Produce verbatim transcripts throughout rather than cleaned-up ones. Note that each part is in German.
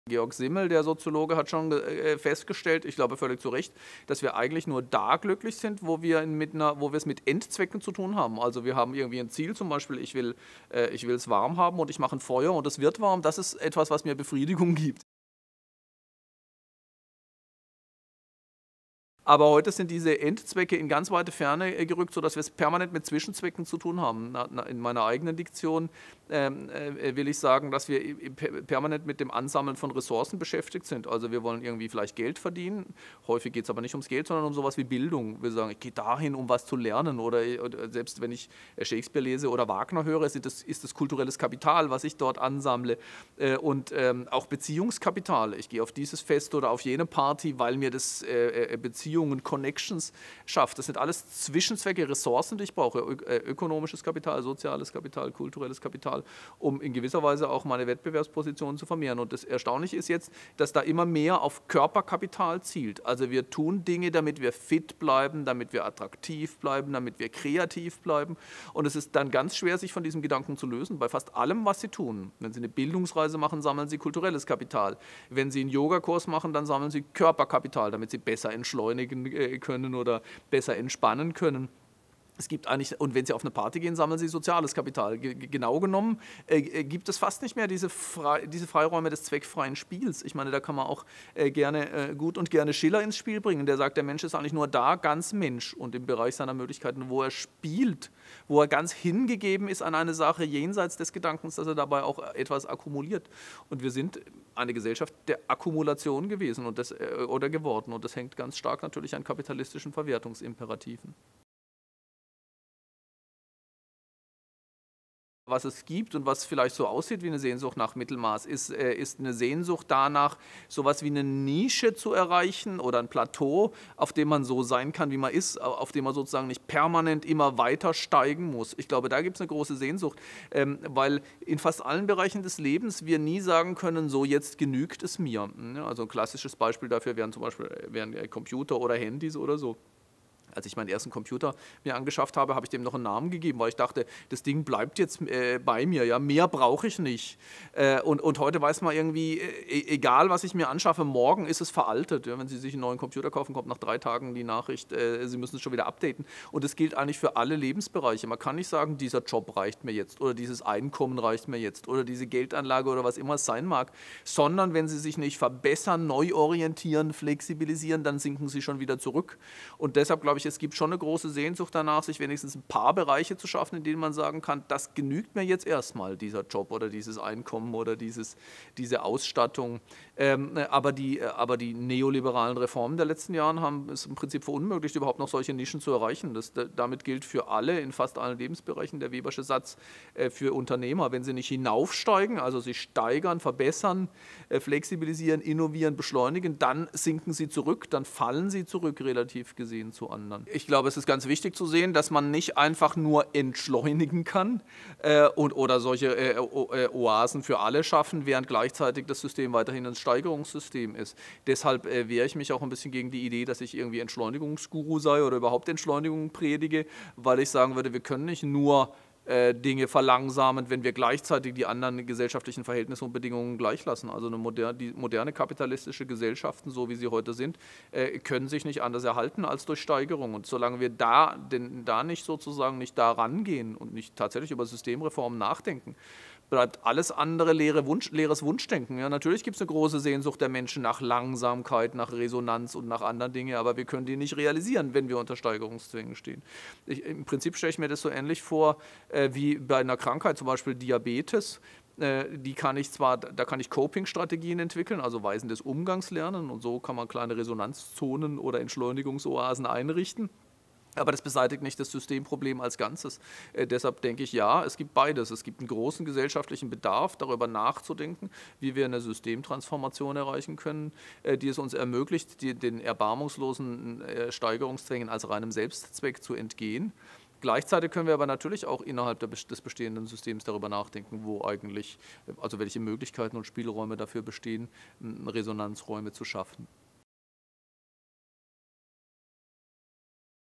Georg Simmel, der Soziologe, hat schon äh, festgestellt, ich glaube völlig zu Recht, dass wir eigentlich nur da glücklich sind, wo wir, mit einer, wo wir es mit Endzwecken zu tun haben. Also wir haben irgendwie ein Ziel, zum Beispiel ich will äh, ich will es warm haben und ich mache ein Feuer und es wird warm. Das ist etwas, was mir Befriedigung gibt. Aber heute sind diese Endzwecke in ganz weite Ferne äh, gerückt, sodass wir es permanent mit Zwischenzwecken zu tun haben. Na, na, in meiner eigenen Diktion ähm, äh, will ich sagen, dass wir permanent mit dem Ansammeln von Ressourcen beschäftigt sind. Also wir wollen irgendwie vielleicht Geld verdienen. Häufig geht es aber nicht ums Geld, sondern um sowas wie Bildung. Wir sagen, ich gehe dahin, um was zu lernen. Oder, oder selbst wenn ich Shakespeare lese oder Wagner höre, ist das, ist das kulturelles Kapital, was ich dort ansammle. Äh, und ähm, auch Beziehungskapital. Ich gehe auf dieses Fest oder auf jene Party, weil mir das äh, Beziehungs Beziehungen, Connections schafft. Das sind alles Zwischenzwecke, Ressourcen, die ich brauche. Ö ökonomisches Kapital, soziales Kapital, kulturelles Kapital, um in gewisser Weise auch meine Wettbewerbspositionen zu vermehren. Und das Erstaunliche ist jetzt, dass da immer mehr auf Körperkapital zielt. Also wir tun Dinge, damit wir fit bleiben, damit wir attraktiv bleiben, damit wir kreativ bleiben. Und es ist dann ganz schwer, sich von diesem Gedanken zu lösen, bei fast allem, was Sie tun. Wenn Sie eine Bildungsreise machen, sammeln Sie kulturelles Kapital. Wenn Sie einen Yogakurs machen, dann sammeln Sie Körperkapital, damit Sie besser entschleunigen können oder besser entspannen können. Es gibt eigentlich, und wenn Sie auf eine Party gehen, sammeln Sie soziales Kapital. G genau genommen äh, gibt es fast nicht mehr diese, Fre diese Freiräume des zweckfreien Spiels. Ich meine, da kann man auch äh, gerne äh, gut und gerne Schiller ins Spiel bringen. Der sagt, der Mensch ist eigentlich nur da ganz Mensch und im Bereich seiner Möglichkeiten, wo er spielt, wo er ganz hingegeben ist an eine Sache jenseits des Gedankens, dass er dabei auch etwas akkumuliert. Und wir sind eine Gesellschaft der Akkumulation gewesen und das, äh, oder geworden. Und das hängt ganz stark natürlich an kapitalistischen Verwertungsimperativen. Was es gibt und was vielleicht so aussieht wie eine Sehnsucht nach Mittelmaß, ist, äh, ist eine Sehnsucht danach, sowas wie eine Nische zu erreichen oder ein Plateau, auf dem man so sein kann, wie man ist, auf dem man sozusagen nicht permanent immer weiter steigen muss. Ich glaube, da gibt es eine große Sehnsucht, ähm, weil in fast allen Bereichen des Lebens wir nie sagen können, so jetzt genügt es mir. Also ein klassisches Beispiel dafür wären zum Beispiel wären Computer oder Handys oder so. Als ich meinen ersten Computer mir angeschafft habe, habe ich dem noch einen Namen gegeben, weil ich dachte, das Ding bleibt jetzt äh, bei mir, ja, mehr brauche ich nicht. Äh, und, und heute weiß man irgendwie, äh, egal was ich mir anschaffe, morgen ist es veraltet. Ja, wenn Sie sich einen neuen Computer kaufen, kommt nach drei Tagen die Nachricht, äh, Sie müssen es schon wieder updaten. Und das gilt eigentlich für alle Lebensbereiche. Man kann nicht sagen, dieser Job reicht mir jetzt oder dieses Einkommen reicht mir jetzt oder diese Geldanlage oder was immer es sein mag, sondern wenn Sie sich nicht verbessern, neu orientieren, flexibilisieren, dann sinken Sie schon wieder zurück. Und deshalb glaube ich, es gibt schon eine große Sehnsucht danach, sich wenigstens ein paar Bereiche zu schaffen, in denen man sagen kann, das genügt mir jetzt erstmal, dieser Job oder dieses Einkommen oder dieses, diese Ausstattung. Ähm, aber, die, aber die neoliberalen Reformen der letzten Jahre haben es im Prinzip verunmöglicht, überhaupt noch solche Nischen zu erreichen. Das, damit gilt für alle, in fast allen Lebensbereichen, der Webersche Satz äh, für Unternehmer. Wenn sie nicht hinaufsteigen, also sich steigern, verbessern, äh, flexibilisieren, innovieren, beschleunigen, dann sinken sie zurück, dann fallen sie zurück, relativ gesehen zu anderen. Ich glaube, es ist ganz wichtig zu sehen, dass man nicht einfach nur entschleunigen kann äh, und, oder solche äh, Oasen für alle schaffen, während gleichzeitig das System weiterhin ein Steigerungssystem ist. Deshalb äh, wehre ich mich auch ein bisschen gegen die Idee, dass ich irgendwie Entschleunigungsguru sei oder überhaupt Entschleunigung predige, weil ich sagen würde, wir können nicht nur Dinge verlangsamen, wenn wir gleichzeitig die anderen gesellschaftlichen Verhältnisse und Bedingungen gleich lassen. Also eine moderne, die moderne kapitalistische Gesellschaften, so wie sie heute sind, äh, können sich nicht anders erhalten als durch Steigerung. Und solange wir da, denn, da nicht sozusagen nicht da rangehen und nicht tatsächlich über Systemreformen nachdenken, bleibt alles andere leere Wunsch, leeres Wunschdenken. Ja, natürlich gibt es eine große Sehnsucht der Menschen nach Langsamkeit, nach Resonanz und nach anderen Dingen, aber wir können die nicht realisieren, wenn wir unter Steigerungszwängen stehen. Ich, Im Prinzip stelle ich mir das so ähnlich vor äh, wie bei einer Krankheit, zum Beispiel Diabetes. Äh, die kann ich zwar, da kann ich Coping-Strategien entwickeln, also Weisen des Umgangs lernen und so kann man kleine Resonanzzonen oder Entschleunigungsoasen einrichten. Aber das beseitigt nicht das Systemproblem als Ganzes. Äh, deshalb denke ich, ja, es gibt beides. Es gibt einen großen gesellschaftlichen Bedarf, darüber nachzudenken, wie wir eine Systemtransformation erreichen können, äh, die es uns ermöglicht, die, den erbarmungslosen äh, Steigerungszwängen als reinem Selbstzweck zu entgehen. Gleichzeitig können wir aber natürlich auch innerhalb der, des bestehenden Systems darüber nachdenken, wo eigentlich, also welche Möglichkeiten und Spielräume dafür bestehen, Resonanzräume zu schaffen.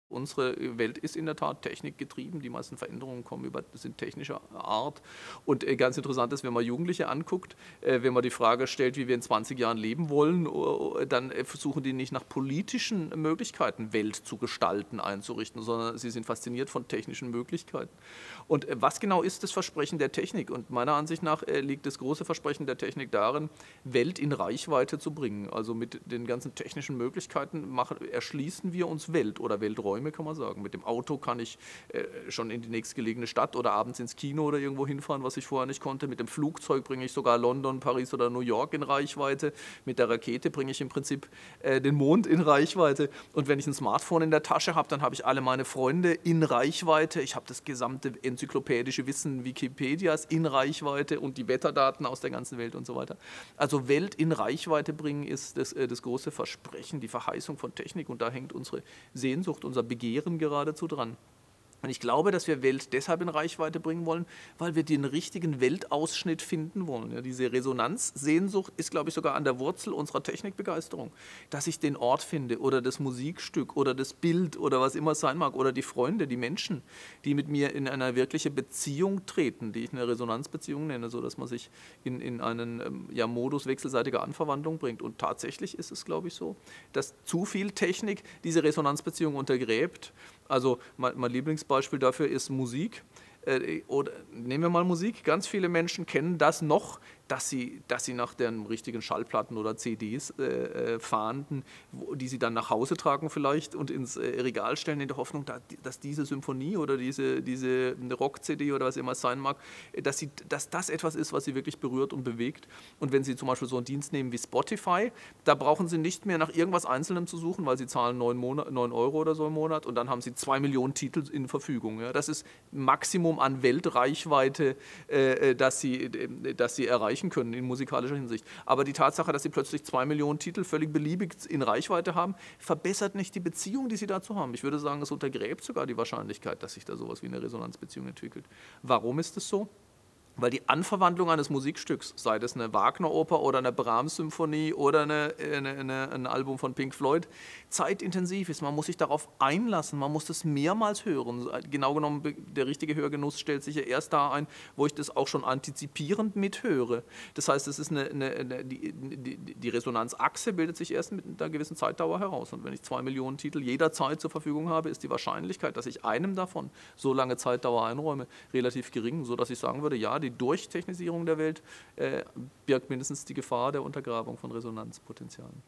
Unsere Welt ist in der Tat technikgetrieben, die meisten Veränderungen kommen über, sind technischer Art. Und äh, ganz interessant ist, wenn man Jugendliche anguckt, äh, wenn man die Frage stellt, wie wir in zwanzig Jahren leben wollen, uh, dann äh, versuchen die nicht nach politischen Möglichkeiten, Welt zu gestalten, einzurichten, sondern sie sind fasziniert von technischen Möglichkeiten. Und äh, was genau ist das Versprechen der Technik? Und meiner Ansicht nach äh, liegt das große Versprechen der Technik darin, Welt in Reichweite zu bringen. Also mit den ganzen technischen Möglichkeiten machen, erschließen wir uns Welt oder Welträume, kann man sagen. Mit dem Auto kann ich äh, schon in die nächstgelegene Stadt oder abends ins Kino oder irgendwo hinfahren, was ich vorher nicht konnte. Mit dem Flugzeug bringe ich sogar London, Paris oder New York in Reichweite. Mit der Rakete bringe ich im Prinzip äh, den Mond in Reichweite. Und wenn ich ein Smartphone in der Tasche habe, dann habe ich alle meine Freunde in Reichweite. Ich habe das gesamte enzyklopädische Wissen Wikipedias in Reichweite und die Wetterdaten aus der ganzen Welt und so weiter. Also Welt in Reichweite bringen ist das, äh, das große Versprechen, die Verheißung von Technik. Und da hängt unsere Sehnsucht, unser Begehren geradezu dran. Und ich glaube, dass wir Welt deshalb in Reichweite bringen wollen, weil wir den richtigen Weltausschnitt finden wollen. Ja, diese Resonanzsehnsucht ist, glaube ich, sogar an der Wurzel unserer Technikbegeisterung. Dass ich den Ort finde oder das Musikstück oder das Bild oder was immer es sein mag oder die Freunde, die Menschen, die mit mir in eine wirkliche Beziehung treten, die ich eine Resonanzbeziehung nenne, sodass man sich in, in einen ja, Modus wechselseitiger Anverwandlung bringt. Und tatsächlich ist es, glaube ich, so, dass zu viel Technik diese Resonanzbeziehung untergräbt. Also mein, mein Lieblingsbeispiel dafür ist Musik. Äh, oder, nehmen wir mal Musik. Ganz viele Menschen kennen das noch, dass sie, dass sie nach den richtigen Schallplatten oder C Ds äh, fahnden, wo, die sie dann nach Hause tragen vielleicht und ins äh, Regal stellen in der Hoffnung, da, dass diese Symphonie oder diese, diese Rock-C D oder was immer es sein mag, dass, sie, dass das etwas ist, was sie wirklich berührt und bewegt. Und wenn sie zum Beispiel so einen Dienst nehmen wie Spotify, da brauchen sie nicht mehr nach irgendwas Einzelnem zu suchen, weil sie zahlen neun Euro oder so im Monat und dann haben sie zwei Millionen Titel in Verfügung. Ja. Das ist Maximum an Weltreichweite, äh, dass sie, äh, dass sie erreichen können in musikalischer Hinsicht. Aber die Tatsache, dass sie plötzlich zwei Millionen Titel völlig beliebig in Reichweite haben, verbessert nicht die Beziehung, die sie dazu haben. Ich würde sagen, es untergräbt sogar die Wahrscheinlichkeit, dass sich da sowas wie eine Resonanzbeziehung entwickelt. Warum ist es so? Weil die Anverwandlung eines Musikstücks, sei das eine Wagner-Oper oder eine Brahms-Symphonie oder eine, eine, eine, ein Album von Pink Floyd, zeitintensiv ist. Man muss sich darauf einlassen, man muss das mehrmals hören. Genau genommen, der richtige Hörgenuss stellt sich ja erst da ein, wo ich das auch schon antizipierend mithöre. Das heißt, es ist eine, eine, eine, die, die, die Resonanzachse bildet sich erst mit einer gewissen Zeitdauer heraus. Und wenn ich zwei Millionen Titel jederzeit zur Verfügung habe, ist die Wahrscheinlichkeit, dass ich einem davon so lange Zeitdauer einräume, relativ gering, sodass ich sagen würde, ja, die Die Durchtechnisierung der Welt äh, birgt mindestens die Gefahr der Untergrabung von Resonanzpotenzialen.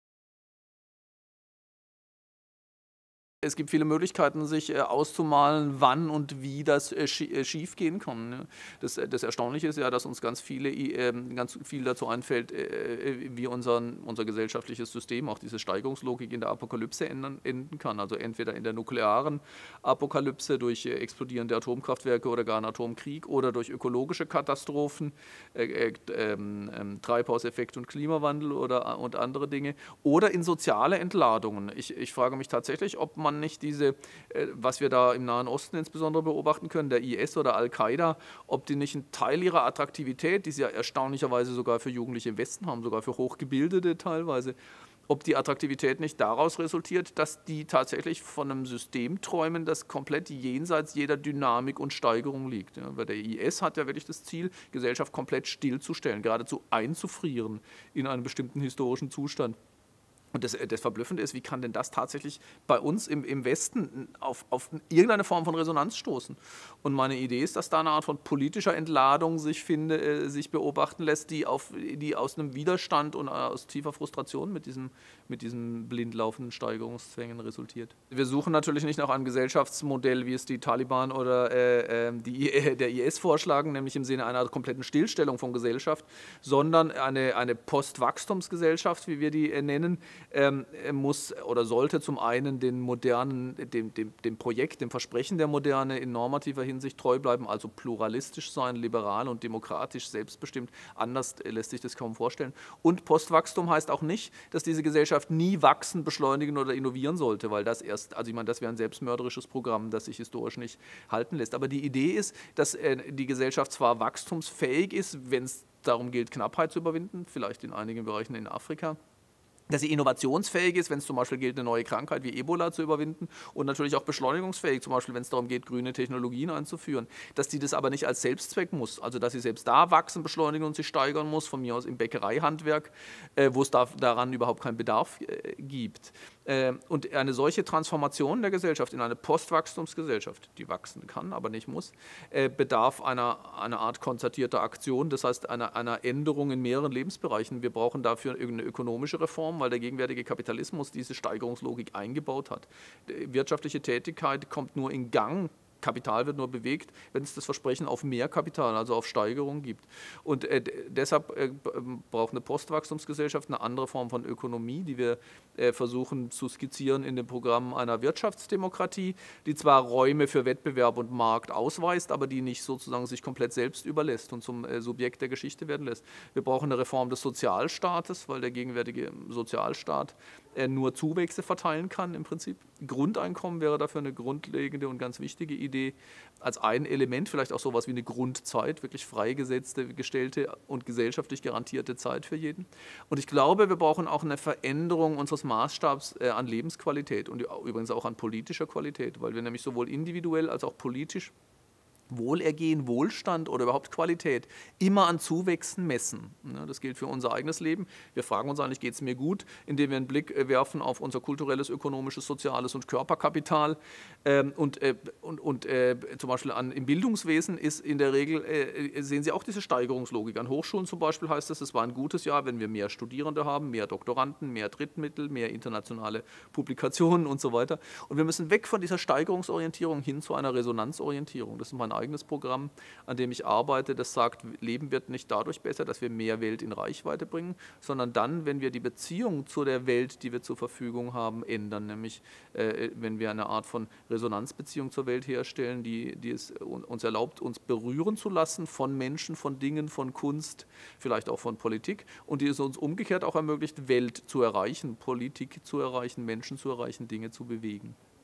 Es gibt viele Möglichkeiten, sich äh, auszumalen, wann und wie das äh, schief gehen kann. Ne? Das, das Erstaunliche ist ja, dass uns ganz, viele, äh, ganz viel dazu einfällt, äh, wie unser, unser gesellschaftliches System, auch diese Steigerungslogik in der Apokalypse ändern, enden kann. Also entweder in der nuklearen Apokalypse durch äh, explodierende Atomkraftwerke oder gar einen Atomkrieg oder durch ökologische Katastrophen, äh, äh, Treibhauseffekt und Klimawandel oder, und andere Dinge, oder in soziale Entladungen. Ich, ich frage mich tatsächlich, ob man nicht diese, was wir da im Nahen Osten insbesondere beobachten können, der I S oder Al-Qaida, ob die nicht einen Teil ihrer Attraktivität, die sie ja erstaunlicherweise sogar für Jugendliche im Westen haben, sogar für Hochgebildete teilweise, ob die Attraktivität nicht daraus resultiert, dass die tatsächlich von einem System träumen, das komplett jenseits jeder Dynamik und Steigerung liegt. Ja, weil der I S hat ja wirklich das Ziel, Gesellschaft komplett stillzustellen, geradezu einzufrieren in einem bestimmten historischen Zustand. Und das, das Verblüffende ist, wie kann denn das tatsächlich bei uns im, im Westen auf, auf irgendeine Form von Resonanz stoßen? Und meine Idee ist, dass da eine Art von politischer Entladung sich, finde, äh, sich beobachten lässt, die, auf, die aus einem Widerstand und aus tiefer Frustration mit diesem, mit diesem blind laufenden Steigerungszwängen resultiert. Wir suchen natürlich nicht nach einem Gesellschaftsmodell, wie es die Taliban oder äh, die, äh, der I S vorschlagen, nämlich im Sinne einer kompletten Stillstellung von Gesellschaft, sondern eine, eine Postwachstumsgesellschaft, wie wir die äh, nennen, Ähm, muss oder sollte zum einen den modernen, dem, dem, dem Projekt, dem Versprechen der Moderne in normativer Hinsicht treu bleiben, also pluralistisch sein, liberal und demokratisch, selbstbestimmt. Anders lässt sich das kaum vorstellen. Und Postwachstum heißt auch nicht, dass diese Gesellschaft nie wachsen, beschleunigen oder innovieren sollte, weil das erst, also ich meine, das wäre ein selbstmörderisches Programm, das sich historisch nicht halten lässt. Aber die Idee ist, dass äh, die Gesellschaft zwar wachstumsfähig ist, wenn es darum gilt, Knappheit zu überwinden, vielleicht in einigen Bereichen in Afrika, dass sie innovationsfähig ist, wenn es zum Beispiel gilt, eine neue Krankheit wie Ebola zu überwinden und natürlich auch beschleunigungsfähig, zum Beispiel wenn es darum geht, grüne Technologien einzuführen, dass die das aber nicht als Selbstzweck muss, also dass sie selbst da wachsen, beschleunigen und sich steigern muss, von mir aus im Bäckereihandwerk, äh, wo es da, daran überhaupt keinen Bedarf äh, gibt. Äh, und eine solche Transformation der Gesellschaft in eine Postwachstumsgesellschaft, die wachsen kann, aber nicht muss, äh, bedarf einer, einer Art konzertierter Aktion, das heißt einer, einer Änderung in mehreren Lebensbereichen. Wir brauchen dafür irgendeine ökonomische Reform, weil der gegenwärtige Kapitalismus diese Steigerungslogik eingebaut hat. Die wirtschaftliche Tätigkeit kommt nur in Gang, Kapital wird nur bewegt, wenn es das Versprechen auf mehr Kapital, also auf Steigerung gibt. Und äh, deshalb äh, braucht eine Postwachstumsgesellschaft eine andere Form von Ökonomie, die wir äh, versuchen zu skizzieren in dem Programm einer Wirtschaftsdemokratie, die zwar Räume für Wettbewerb und Markt ausweist, aber die nicht sozusagen sich komplett selbst überlässt und zum äh, Subjekt der Geschichte werden lässt. Wir brauchen eine Reform des Sozialstaates, weil der gegenwärtige Sozialstaat äh, nur Zuwächse verteilen kann im Prinzip. Grundeinkommen wäre dafür eine grundlegende und ganz wichtige Idee, als ein Element, vielleicht auch sowas wie eine Grundzeit, wirklich freigesetzte, gestellte und gesellschaftlich garantierte Zeit für jeden. Und ich glaube, wir brauchen auch eine Veränderung unseres Maßstabs äh, an Lebensqualität und übrigens auch an politischer Qualität, weil wir nämlich sowohl individuell als auch politisch Wohlergehen, Wohlstand oder überhaupt Qualität immer an Zuwächsen messen. Das gilt für unser eigenes Leben. Wir fragen uns eigentlich, geht es mir gut, indem wir einen Blick werfen auf unser kulturelles, ökonomisches, soziales und Körperkapital. Und, und, und zum Beispiel an, im Bildungswesen ist in der Regel, sehen Sie auch diese Steigerungslogik. An Hochschulen zum Beispiel heißt es, es war ein gutes Jahr, wenn wir mehr Studierende haben, mehr Doktoranden, mehr Drittmittel, mehr internationale Publikationen und so weiter. Und wir müssen weg von dieser Steigerungsorientierung hin zu einer Resonanzorientierung. Das ist mein eigenes Programm, an dem ich arbeite, das sagt, Leben wird nicht dadurch besser, dass wir mehr Welt in Reichweite bringen, sondern dann, wenn wir die Beziehung zu der Welt, die wir zur Verfügung haben, ändern, nämlich äh, wenn wir eine Art von Resonanzbeziehung zur Welt herstellen, die, die es uns erlaubt, uns berühren zu lassen von Menschen, von Dingen, von Kunst, vielleicht auch von Politik und die es uns umgekehrt auch ermöglicht, Welt zu erreichen, Politik zu erreichen, Menschen zu erreichen, Dinge zu bewegen.